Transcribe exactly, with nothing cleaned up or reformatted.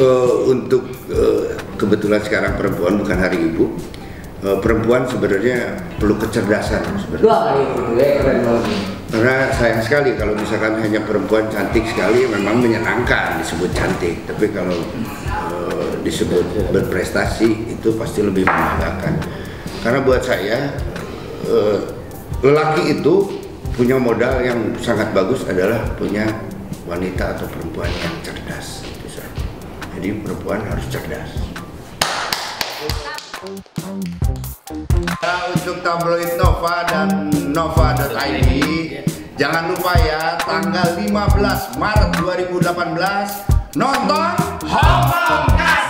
uh, untuk uh, kebetulan sekarang perempuan bukan hari ibu, uh, perempuan sebenarnya perlu kecerdasan sebenarnya. Wah, itu ya keren banget. Karena sayang sekali kalau misalkan hanya perempuan cantik sekali, memang menyenangkan disebut cantik, tapi kalau uh, disebut berprestasi itu pasti lebih membanggakan. Karena buat saya uh, lelaki itu punya modal yang sangat bagus adalah punya wanita atau perempuan yang cerdas. Itu saja. Jadi perempuan harus cerdas. Nah, untuk tabloid Nova dan Nova dot I D, jangan lupa ya, tanggal lima belas Maret dua ribu delapan belas nonton Hongkong.